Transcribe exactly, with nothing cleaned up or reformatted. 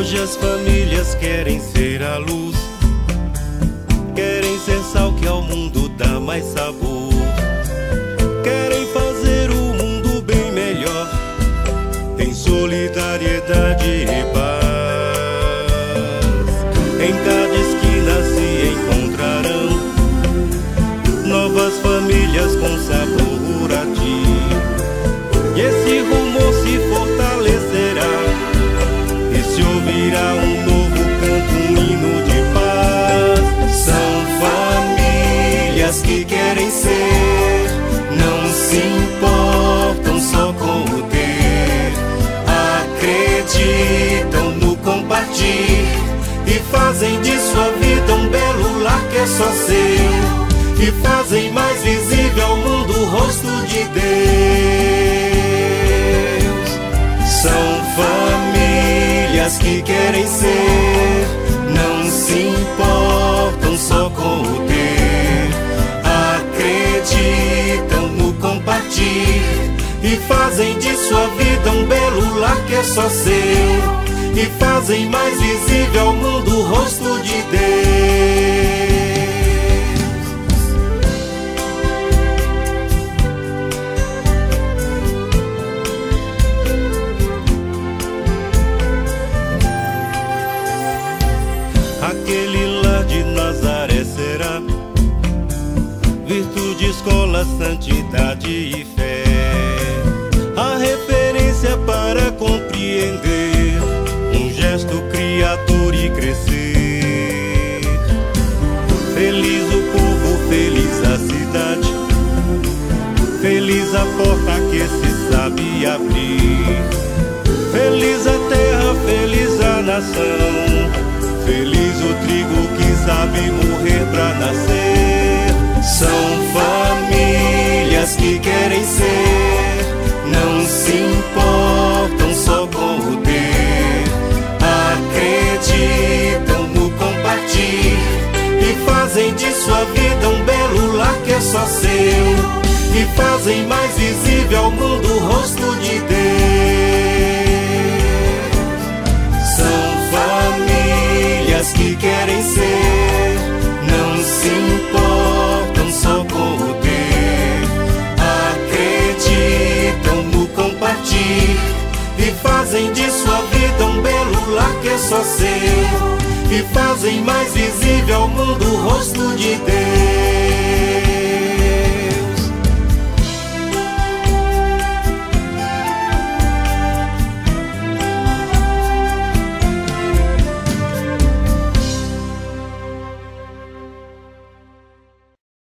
Hoje as famílias querem ser a luz, querem ser sal que ao mundo dá mais sabor, querem fazer o mundo bem melhor, em solidariedade e paz. Em cada esquina se encontrarão novas famílias com sabor a ti, e esse rumor se fortalecerá, e se ouvirá um novo canto, um hino de paz. São famílias que querem ser, não se importam só com o ter, acreditam no compartilhar e fazem de sua vida um belo lar que é só seu, e fazem mais visível ao mundo o rosto de Deus. São famílias que querem ser, não se importam só com o ter, acreditam no compartilhar e fazem de sua vida um belo lar que é só seu, e fazem mais visível ao mundo o rosto de Deus. Aquele lar de Nazaré será virtude, escola, santidade e fé, a referência para compreender um gesto criador e crescer. Feliz o povo, feliz a cidade, feliz a porta que se sabe abrir, feliz a terra, feliz a nação, feliz o trigo que sabe morrer pra nascer. São famílias que querem ser, não se importam só com o ter, acreditam no compartilhar e fazem de sua vida um belo lar que é só seu, e fazem mais visível ao mundo o rosto de Deus. São famílias que querem ser, não se importam só com o ter, acreditam no compartilhar e fazem de sua vida um belo lar que é só seu, e fazem mais visível ao mundo o rosto de Deus.